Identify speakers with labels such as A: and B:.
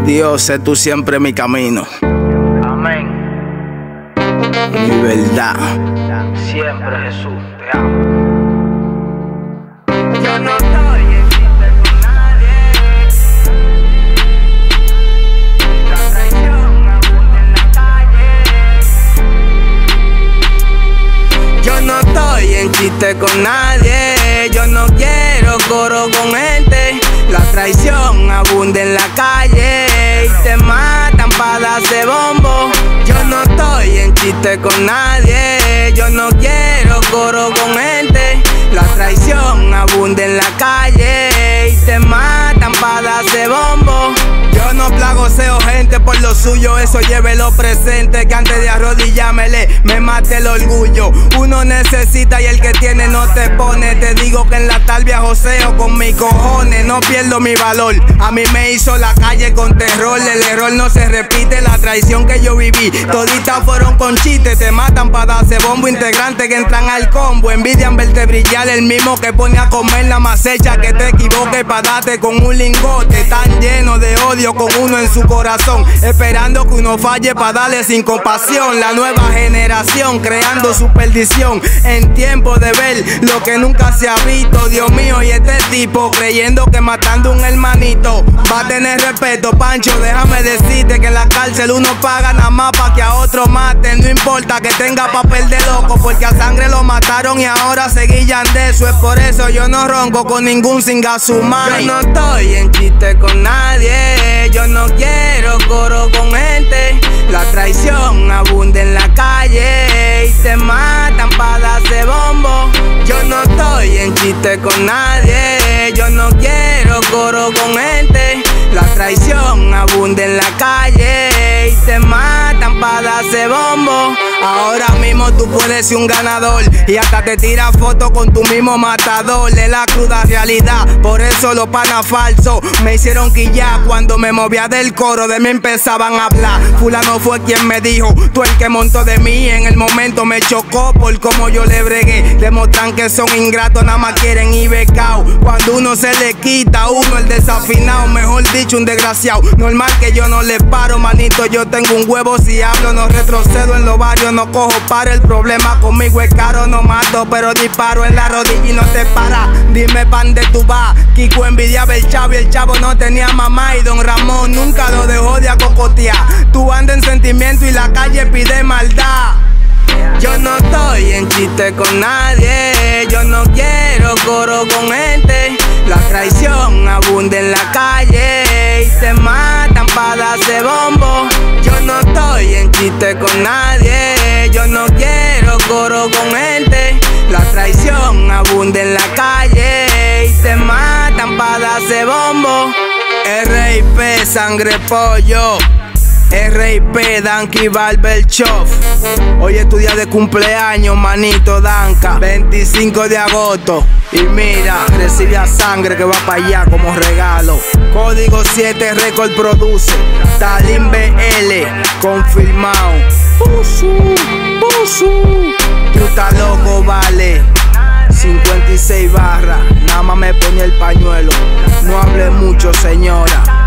A: Dios, sé tú siempre mi camino.
B: Amén.
A: Mi verdad.
B: Siempre, Jesús, te amo.
C: Yo no estoy en chiste con nadie. La traición abunda en la calle. Yo no estoy en chiste con nadie. Yo no quiero coro con gente. La traición abunda en la calle y te matan para darse bombo. Yo no estoy en chiste con nadie. Yo no quiero coro con gente. La traición abunda en la calle y te matan para darse bombo. Yo no plagoseo gente por lo suyo, eso llévelo presente. Que antes de arrodillármele me mate el orgullo. Uno necesita y el que tiene no te pone. Te digo que en la talvia joseo con mis cojones. No pierdo mi valor, a mí me hizo la calle con terror. El error no se repite, la traición que yo viví toditas fueron con chistes. Te matan para darse bombo, integrantes que entran al combo. Envidian verte brillar, el mismo que pone a comer la macecha. Que te equivoques para darte con un lingote. Tan lleno de odio con uno en su corazón, esperando que uno falle para darle sin compasión. La nueva generación creando su perdición en tiempo de ver lo que nunca se ha visto. Dios mío, y este tipo creyendo que matando un hermanito va a tener respeto. Pancho, déjame decirte que en la cárcel uno paga nada más para que a otro maten. No importa que tenga papel de loco, porque a sangre lo mataron y ahora seguillan de eso. Es por eso yo no ronco con ningún singasumay. Yo no estoy en chiste con nadie. Yo no quiero coro con gente. La traición abunda en la calle y te matan para darse bombo. Yo no estoy en chiste con nadie. Yo no quiero coro con gente. La traición abunda en la calle y te matan para darse bombo. Ahora mismo tú puedes ser un ganador y hasta te tiras fotos con tu mismo matador. De la cruda realidad, por eso los panas falsos me hicieron quillar. Cuando me movía del coro de mí empezaban a hablar. Fulano fue quien me dijo, tú el que montó de mí. En el momento me chocó por cómo yo le bregué. Demostran que son ingratos, nada más quieren ir becao. Cuando uno se le quita, uno el desafinado, mejor dicho un desgraciado. Normal que yo no le paro, manito, yo tengo un huevo. Si hablo no retrocedo en los barrios, no cojo para. El problema conmigo es caro, no mato pero disparo en la rodilla y no te para. Dime pan de tu va. Kiko envidiaba el chavo y el chavo no tenía mamá. Y don Ramón nunca lo dejó de acocotear. Tú andas en sentimiento y la calle pide maldad. Yo no estoy en chiste con nadie. Yo no quiero coro con gente. La traición abunda en la calle y te matan para darse bombo. Yo no estoy en chiste con nadie. Yo no quiero coro con gente. La traición abunda en la calle y te matan para darse bombo. R.I.P. Sangre Pollo. R.I.P. Danky Barber Shop. Hoy es tu día de cumpleaños, manito Danka, 25 de agosto. Y mira, recibe a Sangre que va para allá como regalo. Código 7 Record Produce. Talim BL, confirmado. Pusu. Tú estás loco, vale. 56 barras, nada más me ponía el pañuelo. No hable mucho, señora.